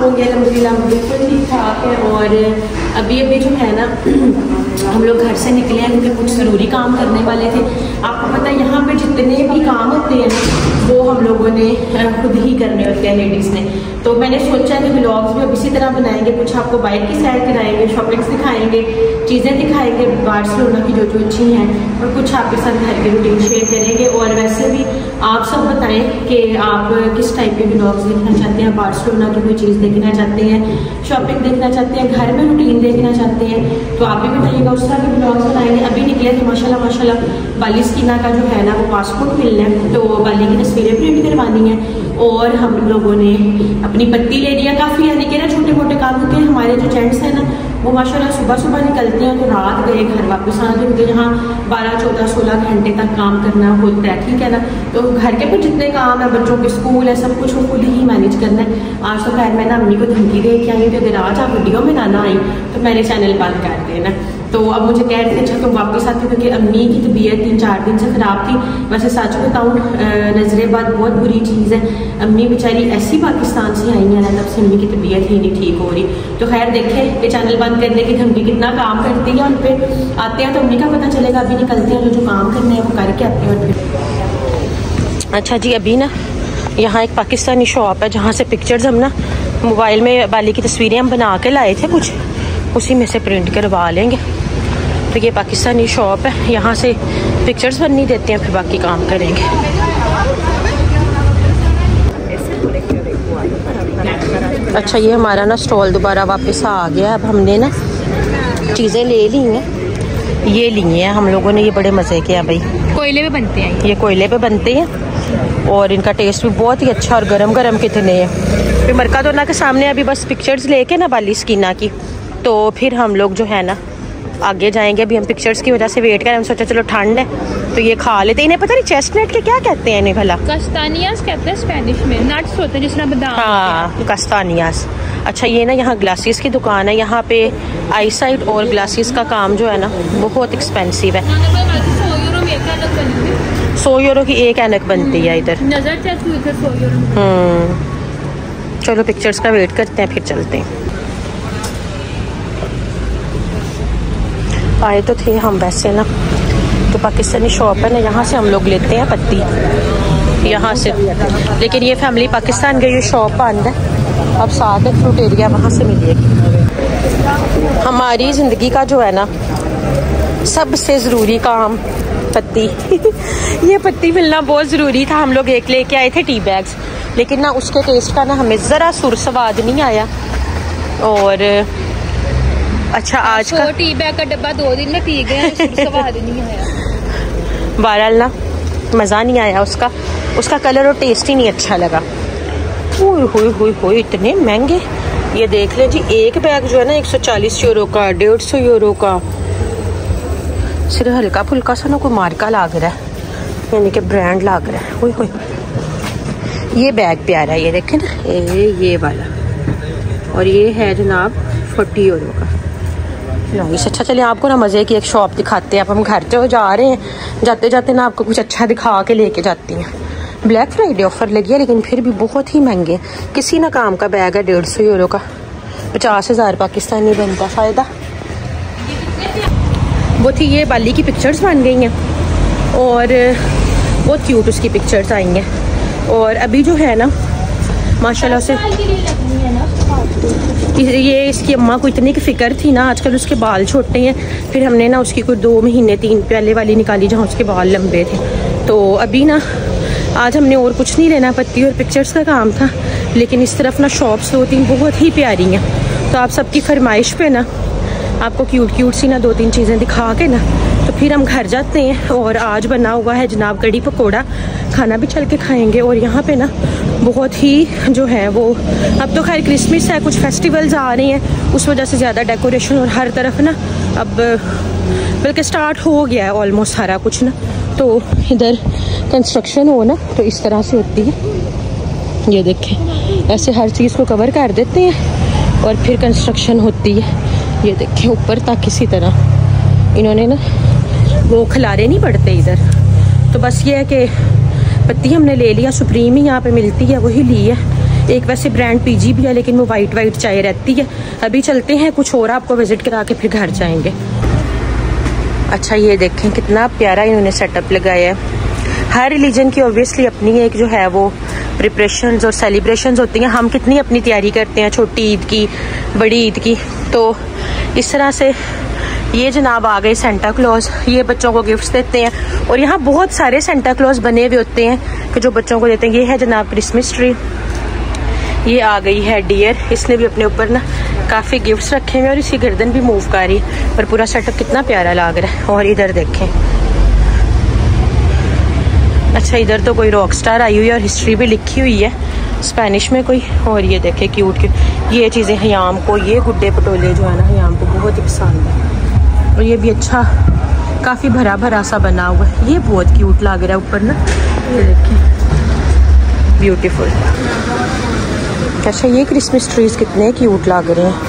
होंगे अल्हम्दुलिल्लाह, बिल्कुल ठीक ठाक है। और अभी जो है ना हम लोग घर से निकले हैं क्योंकि कुछ ज़रूरी काम करने वाले थे। आपको पता है यहाँ पे जितने भी काम होते हैं ना वो हम लोगों ने खुद ही करने होते हैं लेडीज़ ने। तो मैंने सोचा कि ब्लॉग्स भी अब इसी तरह बनाएंगे, कुछ आपको बाइक की सैर कराएंगे, शॉपिंग्स दिखाएंगे, चीज़ें दिखाएंगे बार्सिलोना की जो अच्छी हैं, और कुछ आपके साथ घर की रूटीन शेयर करेंगे। और वैसे भी आप सब बताएं कि आप किस टाइप के ब्लॉग्स देखना चाहते हैं, बार्सिलोना की कोई चीज़ देखना चाहते हैं, शॉपिंग देखना चाहते हैं, घर में रूटीन देखना चाहते हैं, तो आप भी बताइएगा, उस तरह के ब्लॉग्स बनाएंगे। अभी निकले थे माशाल्लाह बाली स्कीना का जो है ना वो पासपोर्ट मिलना है, तो बाली की तस्वीरें प्रिंट करवानी है। और हम लोगों ने अपनी पत्ती ले लिया, काफ़ी यानी कि ना छोटे मोटे काम, क्योंकि हमारे जो जेंट्स हैं ना वो माशाल्लाह सुबह निकलते हैं तो रात गए घर वापस आना, क्योंकि यहाँ 12, 14, 16 घंटे तक काम करना होता है, ठीक है ना। तो घर के भी जितने काम है, बच्चों के स्कूल है, सब कुछ वो खुद ही मैनेज करना है। आज तो खैर मैं ना अम्मी को धमकी दे के आई थी, अगर आज आप वीडियो में ना आई तो मेरे चैनल बंद कर देना। तो अब मुझे कह रहे थे अच्छा तुम वापस आते हो, क्योंकि अम्मी की तबीयत 3-4 दिन से ख़राब थी। वैसे सच बताऊँ नजरेबाद बहुत बुरी चीज़ है, अम्मी बेचारी ऐसी पाकिस्तान से आई है ना, तब से अम्मी की तबीयत ही नहीं ठीक हो रही। तो खैर देखें कि चैनल बंद करने की धमकी कितना काम करती है, उन पर आते हैं तो अम्मी का पता चलेगा। अभी निकलते हैं, जो काम करने हैं वो करके आते हैं। और फिर अच्छा जी, अभी ना यहाँ एक पाकिस्तानी शॉप है जहाँ से पिक्चर्स हम ना मोबाइल में बाली की तस्वीरें हम बना के लाए थे, कुछ उसी में से प्रिंट करवा लेंगे। तो ये पाकिस्तानी शॉप है, यहाँ से पिक्चर्स बननी देते हैं, फिर बाकी काम करेंगे। अच्छा ये हमारा ना स्टॉल दोबारा वापस आ गया। अब हमने ना चीज़ें ले ली हैं, ये ली हैं हम लोगों ने, ये बड़े मज़े के हैं भाई, कोयले पे बनते हैं ये कोयले पे बनते हैं और इनका टेस्ट भी बहुत ही अच्छा, और गरम गरम कितने हैं। फिर मरकादोना के सामने अभी बस पिक्चर्स लेके ना बाली स्कीना की, तो फिर हम लोग जो है ना आगे जाएंगे। अभी हम पिक्चर्स की वजह से वेट करें, हम सोचा चलो ठंड है तो ये खा लेते हैं। इन्हें पता नहीं चेस्टनट के क्या कहते हैं इन्हें भला? कस्तानियास कहते हैं स्पेनिश में, नट्स होते हैं जिसमें बादाम। हाँ कस्तानियास। अच्छा ये ना यहाँ ग्लासेस की दुकान है, यहाँ पे आई साइट और ग्लासेस का काम जो है ना बहुत एक्सपेंसिव है। 100 यूरो की एक ऐनक बनती है इधर। नजर चेक हुई थी 100 यूरो। चलो पिक्चर्स का वेट करते हैं, फिर चलते हैं। आए तो थे हम वैसे ना, तो पाकिस्तानी शॉप है ना, यहाँ से हम लोग लेते हैं पत्ती यहाँ से, लेकिन ये फैमिली पाकिस्तान गई, ये शॉप बंद है। अब साथ है फ्रूट एरिया, वहाँ से मिलेगी। हमारी ज़िंदगी का जो है ना सबसे ज़रूरी काम पत्ती ये पत्ती मिलना बहुत ज़रूरी था। हम लोग एक लेके आए थे टी बैग्स, लेकिन ना उसके टेस्ट का ना हमें ज़रा सुर स्वाद नहीं आया। और अच्छा आज का टी बैग का डब्बा 2 दिन में पी गया, स्वाद नहीं आया। बहरहाल ना मज़ा नहीं आया, उसका कलर और टेस्ट ही नहीं अच्छा लगा। हुई इतने महंगे। ये देख ले जी, एक बैग जो है ना 140 यूरो का, 150 यूरो का। सिर्फ हल्का फुल्का सा ना कोई मार्का लग रहा है, यानी कि ब्रांड लग रहा है। हुई ये बैग प्यारा है, ये देखें ना, ये वाला, और ये है जनाब 40 यूरो का। अच्छा चलिए आपको ना मज़े की एक शॉप दिखाते हैं। अब हम घर तो जा रहे हैं, जाते जाते ना आपको कुछ अच्छा दिखा के लेके जाती हैं। ब्लैक फ्राइडे ऑफर लगी है, लेकिन फिर भी बहुत ही महंगे। किसी ना काम का बैग है 150 यूरो का, 50,000 पाकिस्तानी बनता फ़ायदा। वो थी ये बाली की पिक्चर्स बन गई हैं और बहुत क्यूट उसकी पिक्चर्स आई हैं। और अभी जो है ना माशाल्लाह से ये इसकी अम्मा को इतनी की फ़िक्र थी ना, आजकल उसके बाल छोटे हैं, फिर हमने ना उसकी कोई 2 महीने 3 पहले वाली निकाली जहाँ उसके बाल लंबे थे। तो अभी ना आज हमने और कुछ नहीं लेना, पत्ती और पिक्चर्स का काम था, लेकिन इस तरफ ना शॉप्स 2-3 बहुत ही प्यारी हैं। तो आप सबकी फरमाइश पे ना आपको क्यूट सी ना 2-3 चीज़ें दिखा के ना तो फिर हम घर जाते हैं। और आज बना हुआ है जनाब कड़ी पकोड़ा, खाना भी चल के खाएंगे। और यहाँ पे ना बहुत ही जो है वो, अब तो खैर क्रिसमस है, कुछ फेस्टिवल्स आ रही हैं, उस वजह से ज़्यादा डेकोरेशन और हर तरफ ना अब बल्कि स्टार्ट हो गया है ऑलमोस्ट सारा कुछ ना। तो इधर कंस्ट्रक्शन हो ना तो इस तरह से होती है, ये देखें ऐसे हर चीज़ को कवर कर देते हैं और फिर कंस्ट्रक्शन होती है। ये देखें ऊपर तक इसी तरह इन्होंने ना वो खिलारे नहीं पड़ते इधर। तो बस ये है कि पत्ती हमने ले लिया, सुप्रीम ही यहाँ पे मिलती है, वही ली है। एक वैसे ब्रांड पीजी भी है, लेकिन वो वाइट चाय रहती है। अभी चलते हैं कुछ और आपको विजिट करा के फिर घर जाएंगे। अच्छा ये देखें कितना प्यारा इन्होंने सेटअप लगाया है। हर रिलीजन की ऑब्वियसली अपनी एक जो है वो प्रिपरेशंस और सेलिब्रेशंस होती हैं। हम कितनी अपनी तैयारी करते हैं छोटी ईद की, बड़ी ईद की। तो इस तरह से ये जनाब आ गए सेंटा क्लॉज, ये बच्चों को गिफ्ट्स देते हैं। और यहाँ बहुत सारे सेंटा क्लॉज बने हुए होते हैं कि जो बच्चों को देते हैं। ये है जनाब क्रिसमस ट्री। ये आ गई है डियर, इसने भी अपने ऊपर ना काफ़ी गिफ्ट्स रखे हुए और इसकी गर्दन भी मूव कर रही है। पर पूरा सेटअप कितना प्यारा लग रहा है। और इधर देखें, अच्छा इधर तो कोई रॉक स्टार आई हुई है और हिस्ट्री भी लिखी हुई है स्पेनिश में कोई। और ये देखे क्यूट क्यूट ये चीज़ें हयाम को, ये गुड्डे पटोले जो है ना हयाम को बहुत ही पसंद है। और ये भी अच्छा काफ़ी भरा भरा सा बना हुआ है, ये बहुत क्यूट लग रहा है ऊपर ना, ये देखें ब्यूटीफुल। अच्छा ये क्रिसमस ट्रीज कितने क्यूट लग रहे हैं।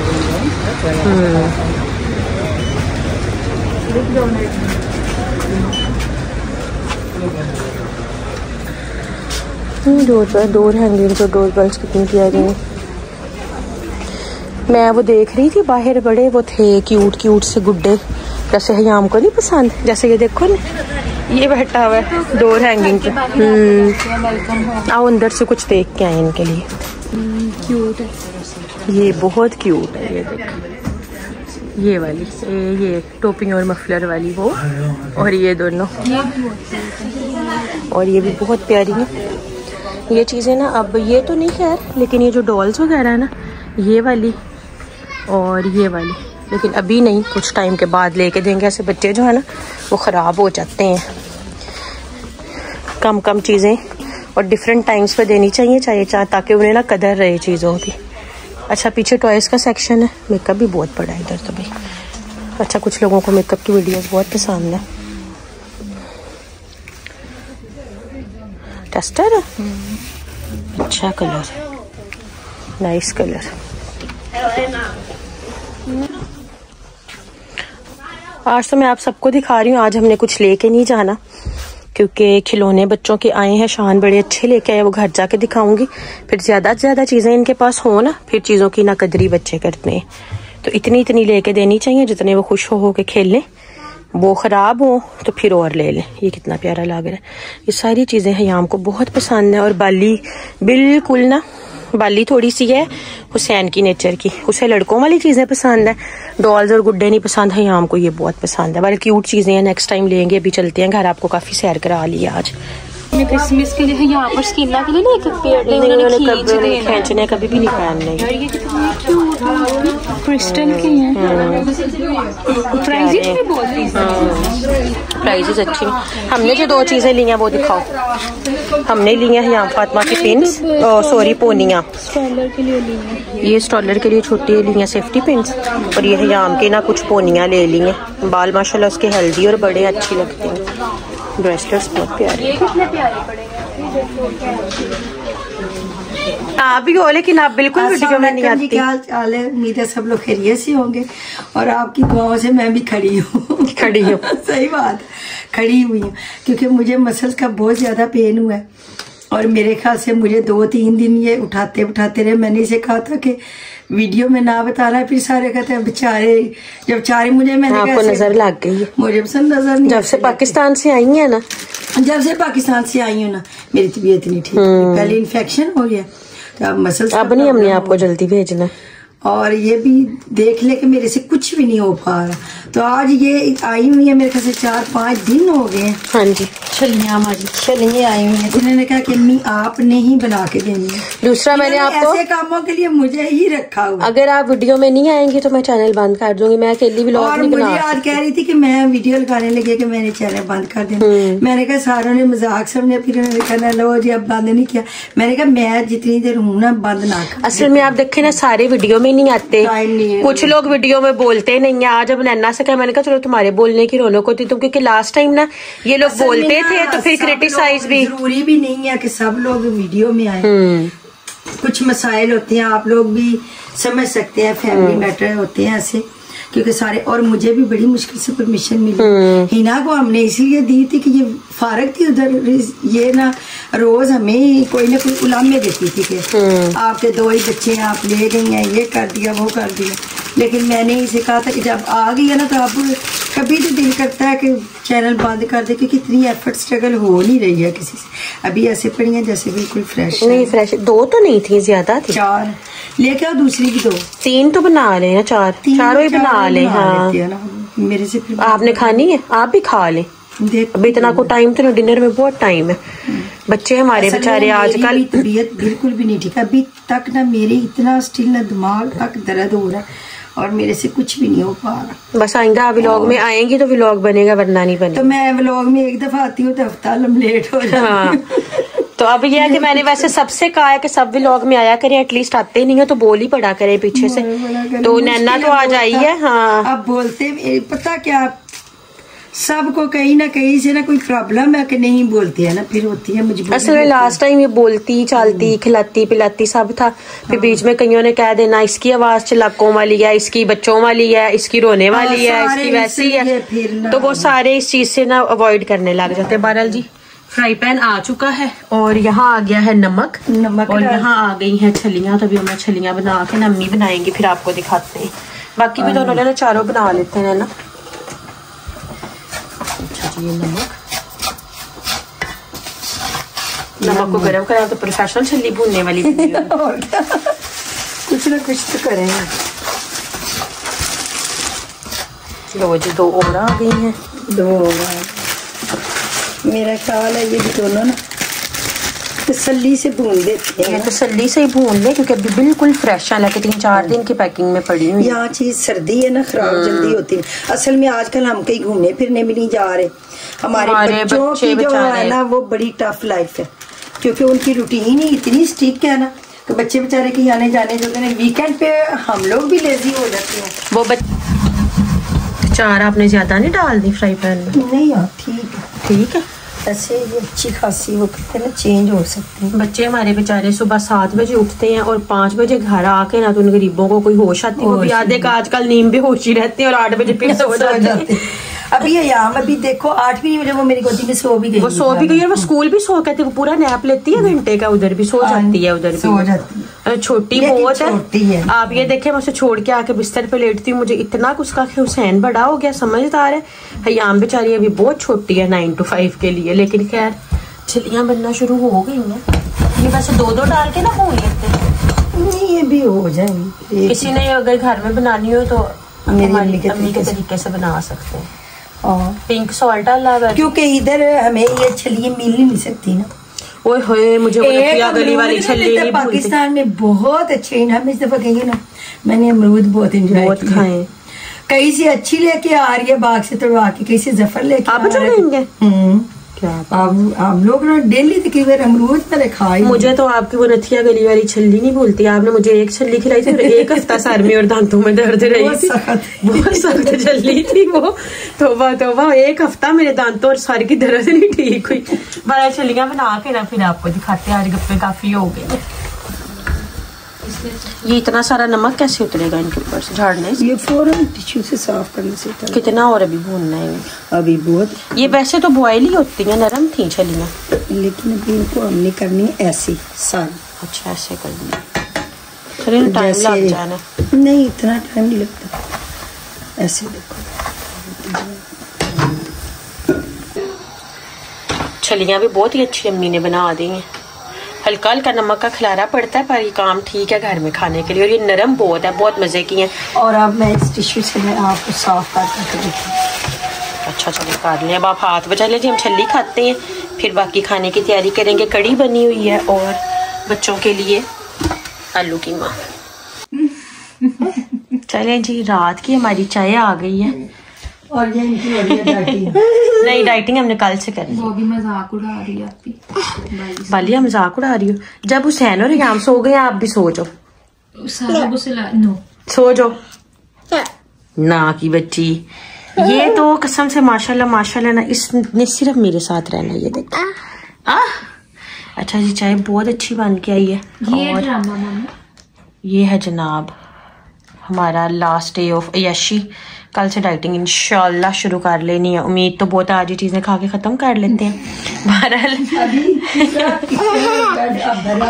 डोर हैंगिंग्स और डोर बेल्स कितनी प्यारी हैं। मैं वो देख रही थी बाहर, बड़े वो थे क्यूट से गुड्डे, जैसे हयाम को नहीं पसंद। जैसे ये देखो ना, ये बैठा हुआ है डोर हैंगिंग पे। आओ अंदर से कुछ देख के आए इनके लिए। क्यूट है, ये बहुत क्यूट है। ये देखो ये वाली, ये टोपी और मफलर वाली वो, और ये दोनों, और ये भी बहुत प्यारी है। ये चीज़ें ना अब ये तो नहीं खैर, लेकिन ये जो डॉल्स वगैरह है ना, ये वाली और ये वाली, लेकिन अभी नहीं, कुछ टाइम के बाद लेके देंगे। ऐसे बच्चे जो है ना वो ख़राब हो जाते हैं। कम चीज़ें और डिफरेंट टाइम्स पे देनी चाहिए ताकि उन्हें ना कदर रहे चीज़ों की। अच्छा पीछे टॉयज़ का सेक्शन है, मेकअप भी बहुत बड़ा है इधर तो भाई। अच्छा कुछ लोगों को मेकअप की वीडियोस बहुत पसंद है। टेस्टर है, अच्छा कलर, नाइस कलर। आज तो मैं आप सबको दिखा रही हूँ, आज हमने कुछ लेके नहीं जाना क्योंकि खिलौने बच्चों के आए हैं। शान बड़े अच्छे लेके आए, वो घर जाके दिखाऊंगी। फिर ज़्यादा से ज़्यादा चीज़ें इनके पास हो ना, फिर चीज़ों की ना कदरी बच्चे करते हैं। तो इतनी लेके देनी चाहिए जितने वो खुश हो के खेल लें। वो ख़राब हो तो फिर और ले लें। ये कितना प्यारा लग रहा है। ये सारी चीज़ें हयाम को बहुत पसंद है। और बाली बिल्कुल ना, बाली थोड़ी सी है हुसैन की नेचर की, उसे लड़कों वाली चीज़ें पसंद है, डॉल्स और गुड्डे नहीं पसंद। हयाम को ये बहुत पसंद है, बड़ी क्यूट चीज़ें हैं। नेक्स्ट टाइम लेंगे। अभी चलते हैं घर, आपको काफ़ी सैर करा लिया आज। क्रिसमस के लिए यहाँ पर स्कीना के लिए ना एक पेड़ खींचने कभी भी नहीं पहनने। ये कितने क्यूट क्रिस्टल के हैं। प्राइसेस भी बहुत प्राइसेस अच्छी। हमने जो 2 चीजें ली हैं वो दिखाओ। हमने ली हैं यहाँ फातिमा की पिन्स, सॉरी पोनियाँ। स्टॉलर के लिए ली हैं, ये स्टॉलर के लिए छोटी ली हैं सेफ्टी पिन्स। और ये हयाम के ना कुछ पोनियाँ ले ली हैं। बाल माशाल्लाह उसके हेल्दी और बड़े अच्छी लगते हैं। ब्रेसलेट्स बहुत प्यारे, कितने प्यारे पड़ेंगे। आप भी हो, लेकिन आप बिल्कुल वीडियो में नहीं आती। क्या हाल है? उम्मीद है सब लोग खैरियत से होंगे और आपकी दुआओं से मैं भी खड़ी हूँ। सही बात, खड़ी हुई हूँ क्योंकि मुझे मसल्स का बहुत ज्यादा पेन हुआ है और मेरे ख्याल से मुझे 2-3 दिन ये उठाते रहे। मैंने इसे कहा था कि वीडियो में ना बता रहा है, फिर सारे कहते हैं बेचारे। जब बेचारे मैंने आपको नजर लग गई है? मुझे पसंद नजर नहीं। जब से पाकिस्तान से आई है ना, जब से पाकिस्तान से आई हूँ ना, मेरी तबीयत नहीं ठीक। पहले इन्फेक्शन हो गया तो अब मसल्स, अब नहीं हमने आपको जल्दी भेजना। और ये भी देख ले कि मेरे से कुछ भी नहीं हो पा रहा। तो आज ये आई हुई है, मेरे ख्याल से 4-5 दिन हो गए। हाँ जी, छलियाँ हमारी छलियाँ आई हुई हैं। उन्होंने कहा कि अम्मी आपने ही बना के देनी है। दूसरा मैंने आपको ऐसे कामों के लिए मुझे ही रखा हुआ। अगर आप वीडियो में नहीं आएंगे तो मैं चैनल बंद कर दूंगी। मैं अकेली व्लॉग नहीं बना। मुझे आज कह रही थी कि मैं वीडियो लगाने लगी कि मैंने चैनल बंद कर दिया। मैंने कहा सारों ने मजाक समझा, फिर उन्होंने कहना लो जी अब बंद नहीं किया। मैंने कहा मैं जितनी देर हूँ ना बंद ना कर। असल में आप देखे ना सारे वीडियो में नहीं आते, कुछ लोग वीडियो में बोलते नहीं है। आज अब नैना से कहा, मैंने कहा चलो तुम्हारे बोलने की रौनक होती तुम, क्योंकि लास्ट टाइम ना ये लोग बोलते थे तो फिर क्रिटिसाइज भी। जरूरी भी नहीं है कि सब लोग वीडियो में आए। कुछ मसाइल होते हैं, आप लोग भी समझ सकते हैं, फैमिली मैटर होते हैं ऐसे, क्योंकि सारे। और मुझे भी बड़ी मुश्किल से परमिशन मिली। हिना को हमने इसलिए दी थी कि ये फारग थी उधर, ये ना रोज हमें कोई ना कोई उलामे देती थी कि आपके 2 ही बच्चे हैं, आप ले गई हैं, ये कर दिया वो कर दिया। लेकिन मैंने इसे कहा था कि जब आ गई है ना तो अब कभी तो दिल करता है कि चैनल बंद कर दे, क्योंकि इतनी एफर्ट स्ट्रगल हो नहीं रही है किसी से। अभी ऐसे पड़ी है जैसे बिल्कुल फ्रेश नहीं। फ्रेश 2 तो नहीं थी, ज्यादा थी। 4 लेके आओ, दूसरी भी 2 3 तो बना ले ना, 4 चारों ही बना ले। हाँ मेरे से फिर आपने खानी है, आप भी खा ले। अभी इतना को टाइम तो डिनर में बहुत टाइम है। बच्चे हमारे बेचारे आजकल तबीयत बिल्कुल भी नहीं ठीक। अभी तक ना मेरे इतना स्टिल ना दिमाग तक दर्द हो रहा है और मेरे से कुछ भी नहीं हो पा रहा। बस आइंदा व्लॉग में आएंगी तो व्लॉग बनेगा, वरना नहीं बनेगा। तो मैं व्लॉग में एक दफा आती हूँ तो हफ्ता लेट हो जाता। हाँ तो अब ये है कि मैंने वैसे सबसे कहा है कि सब व्लॉग में आया करें, एटलीस्ट आते नहीं है तो बोल ही पड़ा करे पीछे से। तो नैना तो आ जाइए। हाँ अब बोलते पता क्या, सबको कहीं ना कहीं से ना कोई प्रॉब्लम है कि नहीं बोलती है ना, फिर होती है मजबूरी। असल में लास्ट टाइम ये बोलती चालती खिलाती पिलाती सब था, फिर बीच में कईयों ने कह देना इसकी आवाज चलाकों वाली है, इसकी बच्चों वाली है, इसकी रोने वाली है, इसकी वैसी है। तो वो सारे इस चीज से ना अवॉइड करने लग जाते। बहरहाल जी फ्राई पैन आ चुका है और यहाँ आ गया है नमक और यहाँ आ गई है छलियाँ। तो अभी हमें छलियाँ बना के नम्मी बनाएंगे, फिर आपको दिखाते हैं। बाकी भी दोनों ना चारों बना लेते हैं ना। ये नमक को गरम करा तो प्रोफेशनल छल्ली भूनने वाली कुछ ना कुछ तो करेंगे। लो जी 2 और आ गई हैं। 2 और मेरा ख्याल है ये भी दोनों ना तसल्ली से भून देते हैं। तसल्ली से ही भून ले क्योंकि अभी बिल्कुल फ्रेश है, लेकिन 3-4 दिन की पैकिंग में पड़ी हुई। यहाँ चीज सर्दी है ना, खराब जल्दी होती है। असल में आजकल हम कहीं घूमने फिरने भी नहीं जा रहे। हमारे बच्चों की जो है ना वो बड़ी टफ लाइफ है, क्योंकि उनकी रूटीन ही इतनी स्ट्रिक्ट है ना कि बच्चे बेचारे कहीं आने जाने जो है। वीकेंड पे हम लोग भी लेजी हो जाते हैं। वो 4 आपने ज्यादा नहीं डाल दी फ्राई पैन में? नहीं यार ठीक है, ठीक है। ऐसे ये अच्छी खासी वो कहते हैं ना चेंज हो सकते हैं। बच्चे हमारे बेचारे सुबह 7 बजे उठते हैं और 5 बजे घर आके ना तो उन गरीबों को कोई होश आती है। वो भी आधे का आजकल नींद भी होशी रहती है और 8 बजे फिर सो जाते हैं। अभी याम अभी देखो 8वीं बजे वो मेरी गोदी में सो भी गई। वो सो भी गई और वो स्कूल भी सो कहते वो पूरा नैप लेती है घंटे का, उधर भी सो जाती है, उधर भी सो जाती है। छोटी बहुत है। आप ये देखें मैं उसे छोड़ के आके बिस्तर पे लेटती हूँ, मुझे इतना कुछ का हुसैन बड़ा हो गया, समझदार है। हयाम बेचारी अभी बहुत छोटी है 9 to 5 के लिए। लेकिन खैर छलियाँ बनना शुरू हो गई हैं। ये वैसे 2-2 डाल के ना भून लेते हैं। नहीं ये भी हो जाएंगे। किसी ने अगर घर में बनानी हो तो हमारी अम्मी के तरीके से बना सकते हैं। और पिंक सॉल्ट डाला है क्योंकि इधर हमें ये छलियाँ मिल ही नहीं सकती ना। ओए होए मुझे गली वाली छल्ली नहीं पाकिस्तान में बहुत अच्छे। हम इस दफा गई ना, मैंने अमरूद बहुत एंजॉय खाए। कहीं से अच्छी लेके आ रही है बाग से तोड़वा के, कहीं से जफर लेके आप लेंगे। क्या आप लोग ना डेली तकरीबन अमरूद मैंने खाई। मुझे तो आपकी वो नथिया गली वाली छल्ली नहीं भूलती। आपने मुझे एक छल्ली खिलाई थी और 1 हफ्ता सर में और दांतों में दर्द रही थी। बहुत सख्त छल्ली थी वो। तौबा तौबा 1 हफ्ता मेरे दांतों और सर की दर्द नहीं ठीक हुई। बड़ा छल्लियां बना के ना फिर आपको दिखाते हैं। आज गप्पे काफी हो गए। ये इतना सारा नमक कैसे उतरेगा इनके ऊपर से झाड़ने से? ये फौरन टिश्यू से साफ करने से। कितना और अभी भूनना है? अभी बहुत। ये वैसे तो बॉयल ही होती है, नरम थी छलियाँ, लेकिन अभी इनको हमने करनी है ऐसी सारी। अच्छा ऐसे करनी है। चलिए टाइम लग जाना। नहीं इतना टाइम नहीं लगता। ऐसे देखो छलियाँ भी बहुत ही अच्छी अम्मी ने बना दी हैं। हल्का हल्का नमक का खिलारा पड़ता है पर ये काम ठीक है घर में खाने के लिए। और ये नरम बहुत है, बहुत मजे की है। और अब मैं इस टिश्यू से मैं आपको साफ करके देखूँ। अच्छा चलिए कर लें। अब आप हाथ बचा लीजिए, हम छल्ली खाते हैं फिर बाकी खाने की तैयारी करेंगे। कड़ी बनी हुई है और बच्चों के लिए आलू कीमा। चलिए जी रात की हमारी चाय आ गई है। और ये इनकी डाइटिंग नहीं डाइटिंग हमने कल से करी। वो भी मजाक उड़ा रही है आपकी। बालिया मजाक उड़ा रही हो। जब हुसैन और याम सो गए आप भी सो जाओ। सो जाओ ना की बच्ची। ये तो कसम से माशाल्लाह माशाल्लाह ना, इसने सिर्फ मेरे साथ रहना। ये देखो अच्छा जी चाय बहुत अच्छी बन के आई है। ये और ये है जनाब हमारा लास्ट डे ऑफ अय्याशी। कल से डाइटिंग इंशाल्लाह शुरू कर लेनी है। उम्मीद तो बहुत आज ही चीजें खा के खत्म कर लेते हैं। बहरहाल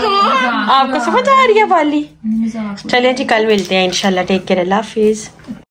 आपको समझ आ रही है वाली। चलिए जी कल मिलते हैं इंशाल्लाह। टेक केयर, अल्लाह हाफिज।